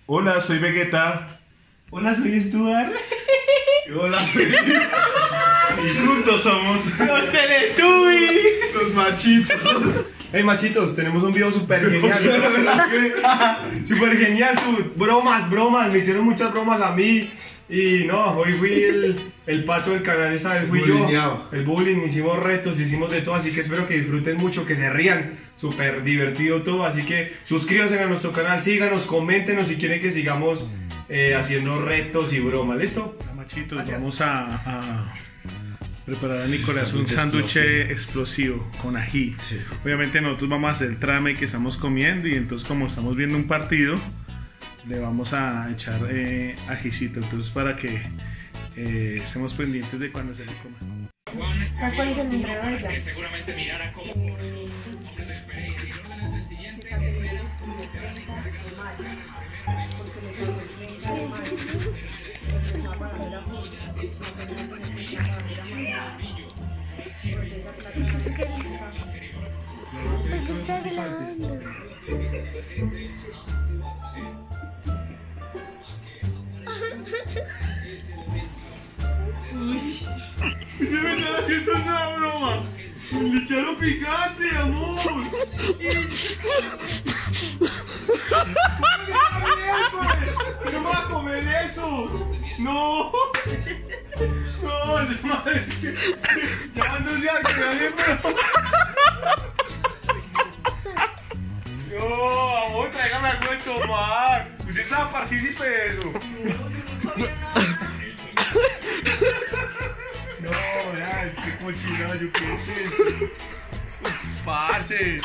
Hola, soy Vegeta. Hola, soy Stuart. Hola, soy... Y juntos somos... ¡Los Teletubbies! Los machitos. Hey machitos, tenemos un video súper genial. Súper genial, bromas, me hicieron muchas bromas a mí. Y no, hoy fui el pato del canal, esta vez fui yo. El bullying, hicimos retos, hicimos de todo, así que espero que disfruten mucho, que se rían. Súper divertido todo, así que suscríbanse a nuestro canal, síganos, coméntenos si quieren que sigamos haciendo retos y bromas, ¿listo? Machitos, vamos a preparar a Nicolás un sándwich explosivo con ají. Obviamente nosotros vamos a hacer el trame que estamos comiendo y entonces como estamos viendo un partido le vamos a echar ajicito, entonces para que estemos pendientes de cuando se le coma. ¿Cuál es el nombre de ella? Seguramente mirara como Porque está grabando. Esto es una broma. Le echaron picante, amor. ¿Cómo vas a comer eso? No. No, esa madre. Llamándose a que nadie pero. No, amor, tráigame algo de tomar. Usted estaba partícipe de eso. No, ya, qué cochinayo, ¿qué es esto? Parce.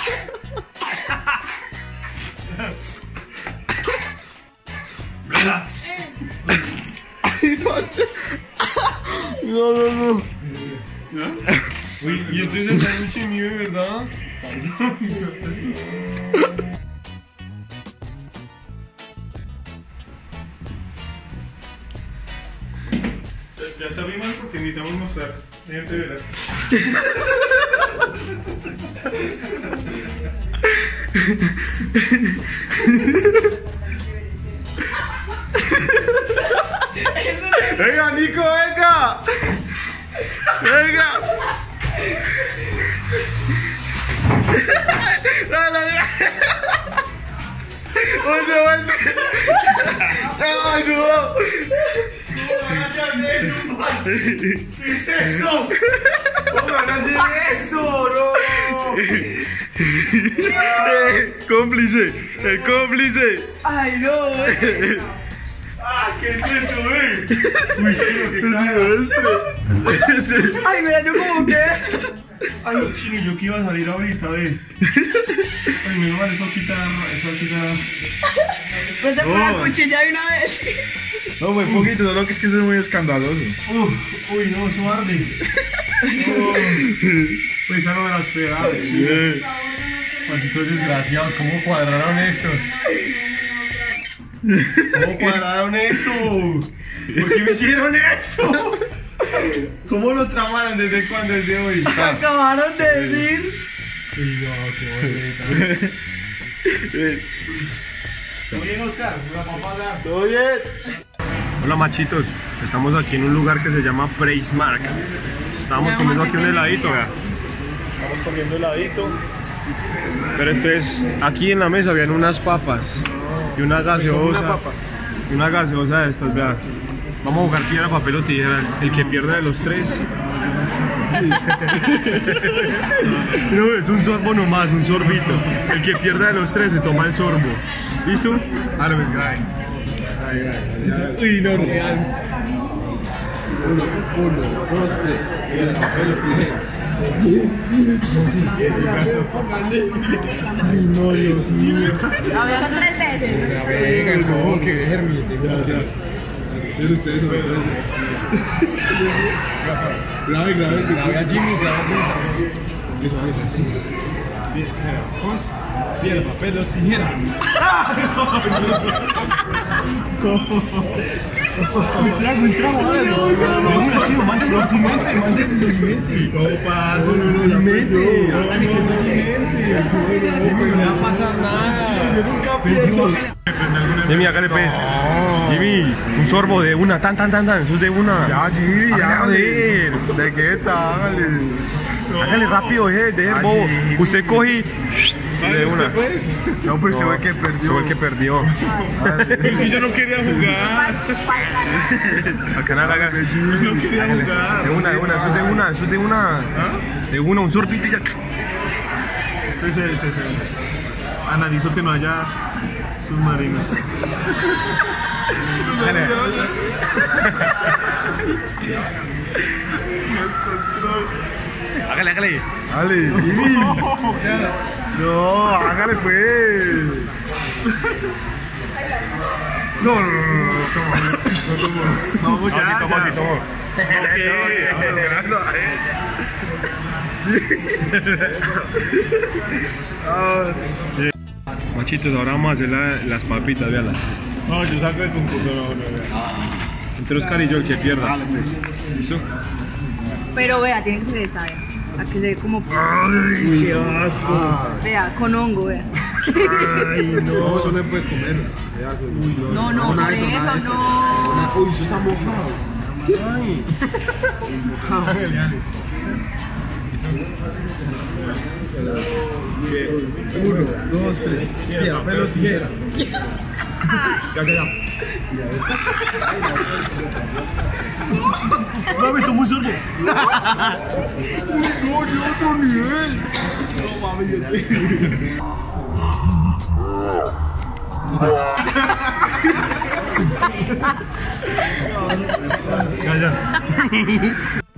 No. Uy, y entonces el sándwich es mío, ¿verdad? Ya sabemos porque necesitamos mostrar. Gente, verá. Venga, Nico, venga. Venga. ¡Ay, no! ¿Qué es esto? ¿Cómo van a hacer eso? ¡No! ¡Cómplice! ¡El cómplice! ¡Ay, no! ¡Ah, qué es eso, Uy, chino, qué exagerado. Ay, mira, yo como que. Ay, chino, yo que iba a salir ahorita, Ay, mi hermano, eso quita. Pues se fue la cuchilla de una vez. No, muy poquito, solo que es muy escandaloso. Uy, no, eso arde. Pues esa no me la esperaba. Malditos desgraciados, ¿cómo cuadraron eso? ¿Cómo cuadraron eso? ¿Por qué me hicieron eso? ¿Cómo lo tramaron? ¿Desde cuándo? ¿Desde hoy? Acabaron de decir. Uy, no, qué bonita. ¿Todo bien, Oscar? ¿Una papada? ¿Todo bien? Hola machitos, estamos aquí en un lugar que se llama Preismark. Estábamos comiendo aquí un heladito, vea. Estamos comiendo heladito. Pero entonces aquí en la mesa habían unas papas y una gaseosa. Y una gaseosa de estas, vea. Vamos a jugar piedra, papel o tijera. El que pierda de los tres. No, es un sorbo nomás, un sorbito. El que pierda de los tres se toma el sorbo. ¿Listo? Ahora me cae. Uy, no, real. 1, 2, 3. Piedra, papel o tijera. Ay, no, Dios mío. A ver, son 3 veces. Venga, no, que déjenme. Ustedes no ven. Grave a Jimmy, se va a apuntar. Piedra, papel o tijera. Un trago, dale. Chico, mándese su mente. No, parce, no, no le va a pasar nada. Yo nunca pierdo. Jimmy, hágale pues. Jimmy, un sorbo de una, tan, eso es de una. Ya, Jimmy, ya. Hágale. ¿De qué está? Hágale. Hágale rápido, de Ay, bobo. Jimmy. Usted coge y de una. No, pues se ve que perdió. Se fue el que perdió. Es que yo no quería jugar. Acá nada, haga. Yo no quería jugar. De una, eso es de una. De una, un sorbito y ya. Ese. Analizo que no haya submarinos. Hágale. Dale, Jimmy. No, hágale pues. No. Vamos ya. Toma. Machitos, ahora vamos a hacer las papitas, véanlas. No, yo saco el concurso, no. Entre Oscar y yo, el que pierda. Dale, pues. ¿Listo? Pero vea, tiene que ser esta, vea. A que se ve como. Ay, qué asco. Vea, con hongo, vea. Ay, No, eso no se puede comer. Pedazo. No, por nada de eso, nada de esto. no. Uy, eso está mojado. Ay. Mojado. 1, 2, 3. Tijera, pelo, tijera. Ya. Mami, tú muy sordo. No, de otro nivel. No mames. Ya.